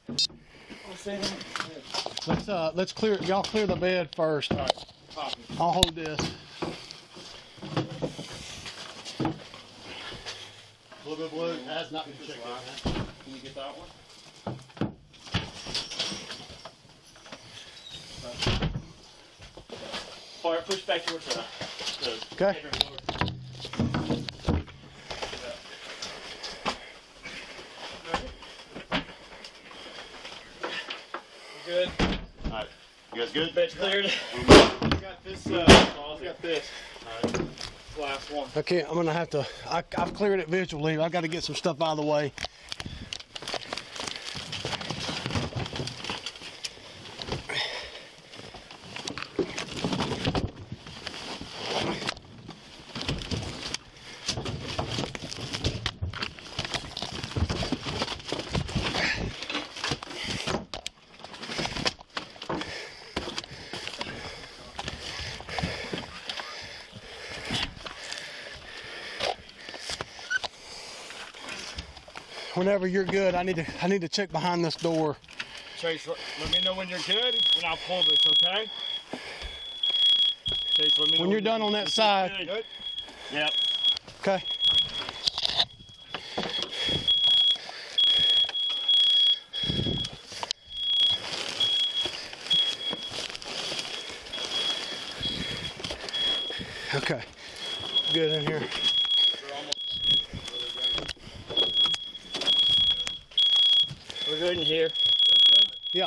Let's clear. Y'all clear the bed first. All right. Copy. I'll hold this. A little bit of blue. Has not been checked out. Can you get that one? Fire, push back towards the okay. Good. All right. You guys good? Bed's cleared. We got this. We got this. All right. Last one. Okay, I'm gonna have to. I've cleared it visually. I've got to get some stuff out of the way. Whenever you're good, I need to check behind this door. Chase, let me know when you're good, and I'll pull this. Okay. Chase, let me know when you're done on that side. Good. Yep. Okay. Okay. Good in here. We're good in here. Good? Yeah.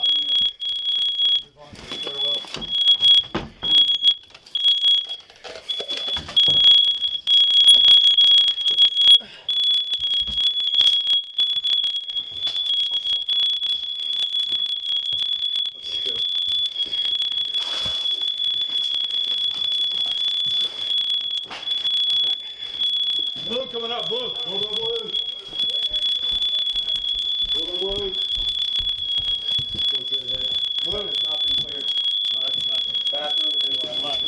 Blue coming up, blue. Blue, blue, blue. Blue, blue, blue. Blue has not been cleared. All right, bathroom and left.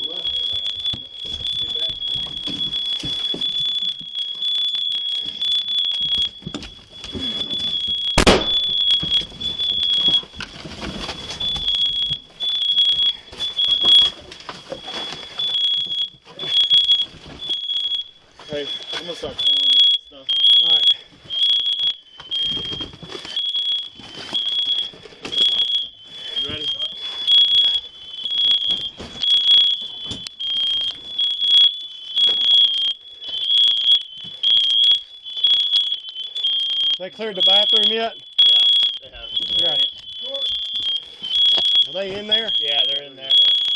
Hey, I'm gonna start pulling this stuff. All right. You ready? They cleared the bathroom yet? Yeah, they have. Okay. Are they in there? Yeah, they're in there.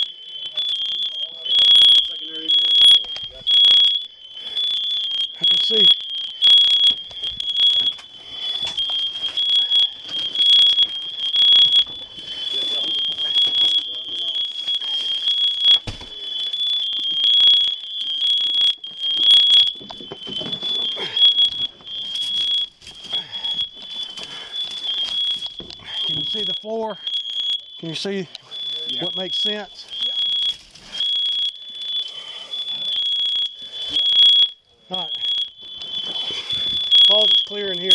I can see. Can you see the floor? Can you see what makes sense? Yeah. All right. Closet's clear in here.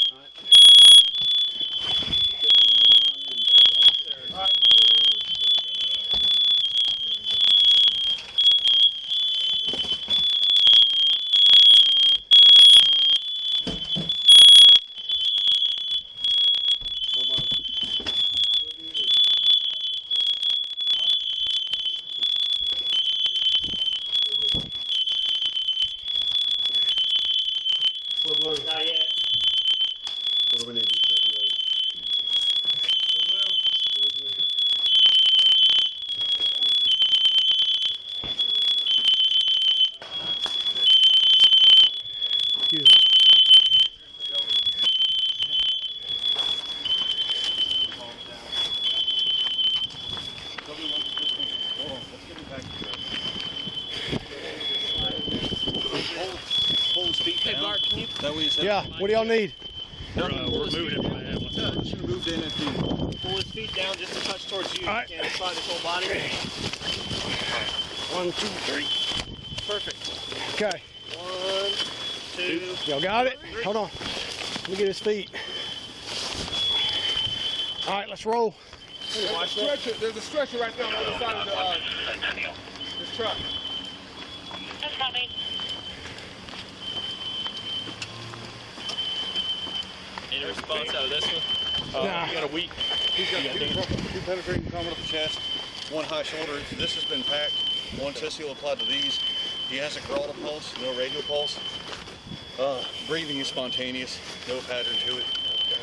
Not yet. What do we need to do secondary? Excuse me. Hey, Mark, can you? Yeah, what do y'all need? We're moving it. Moved in at the Pull his feet down just a touch towards you. All right. You can't slide his whole body. 1, 2, 3. Perfect. Okay. 1, 2. Y'all got it? Hold on. Let me get his feet. All right, let's roll. There's a stretcher right there on the other side of this truck. That's coming. Any response out of this one? Nah. He got a weak. He's got two penetrating trauma up the chest, one high shoulder. This has been packed. One testicle applied to these. He has a carotid pulse, no radial pulse. Breathing is spontaneous, no pattern to it.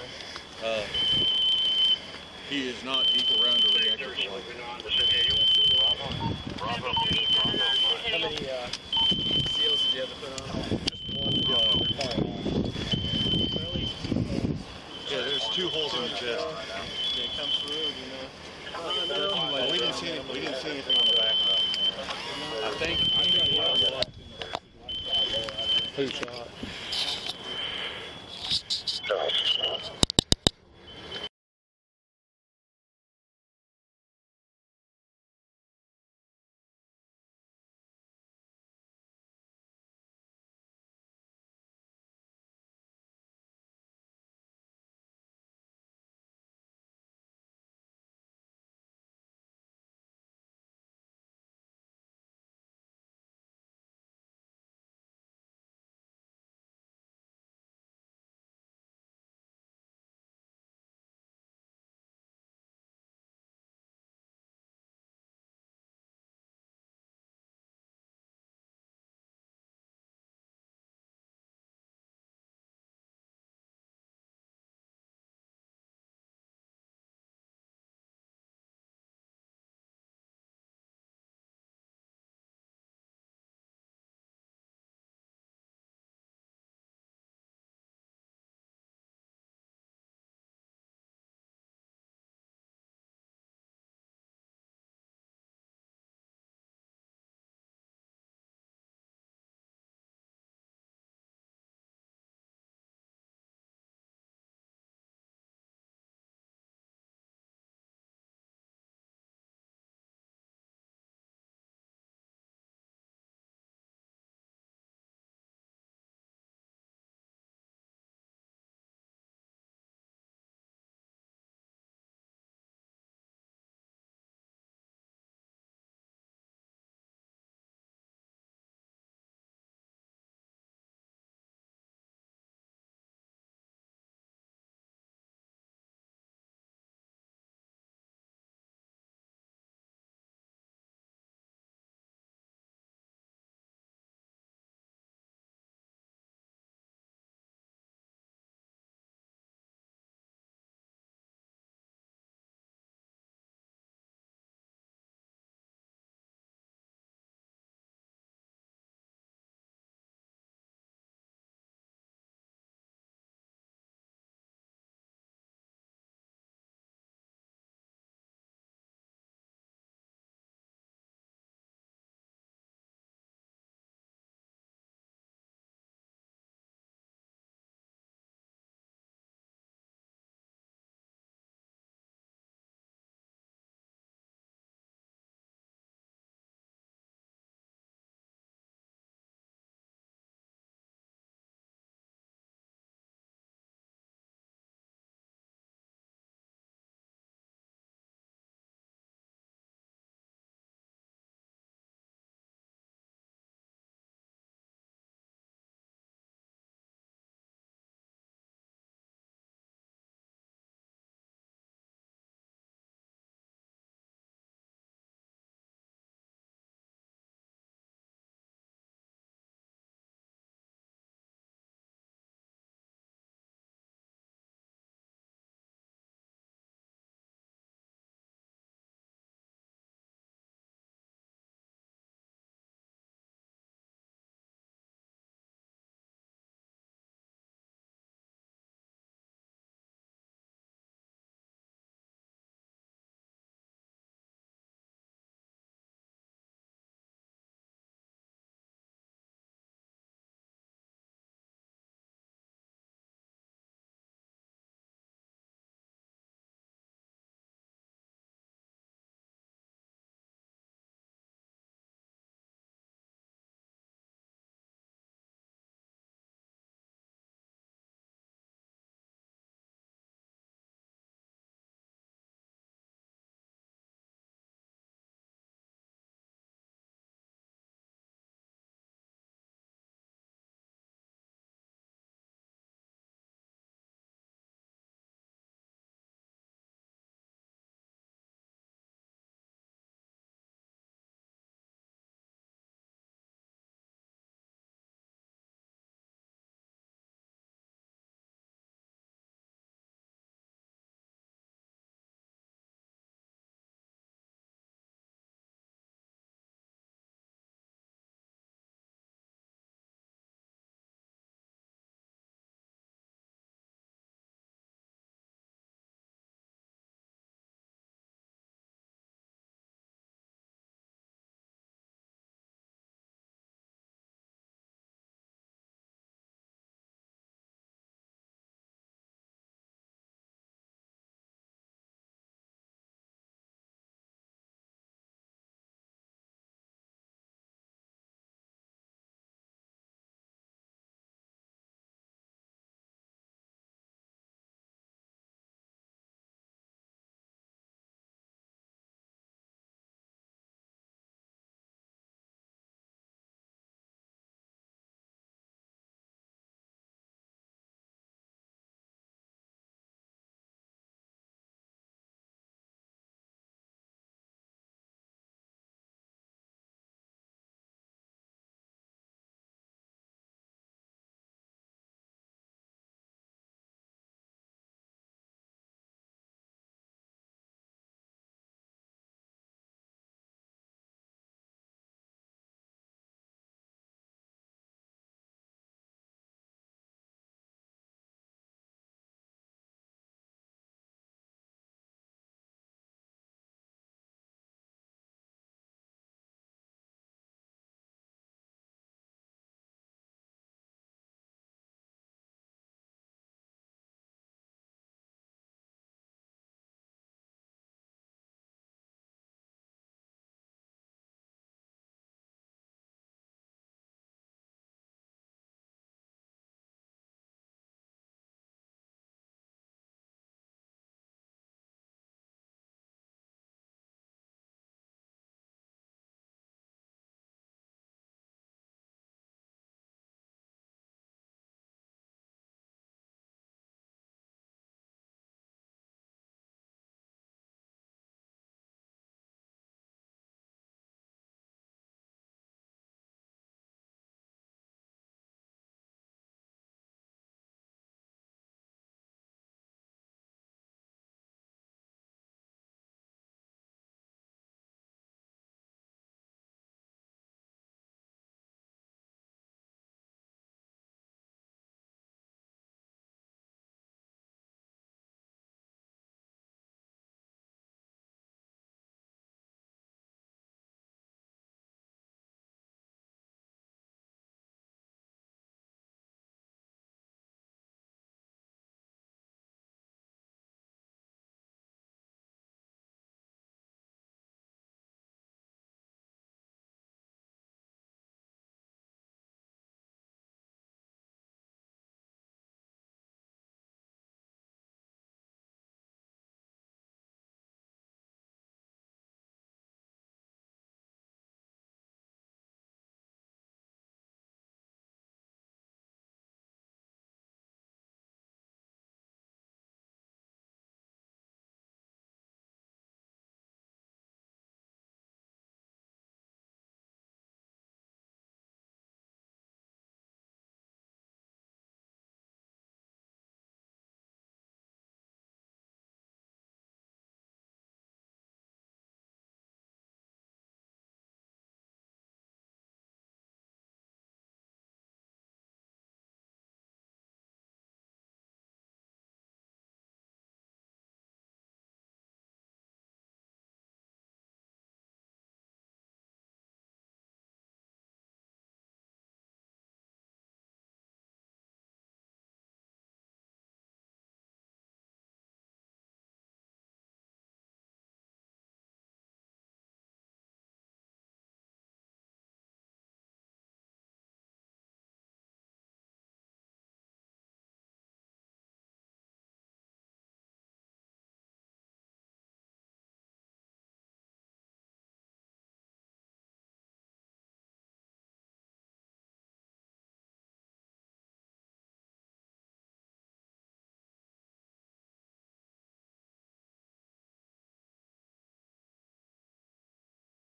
He is not equal round or reactive. How many seals did you have to put on? Just one. Yeah, there's 2 holes in the chest. Did it come through? Do you know? We didn't see anything on the back. I think. Who shot?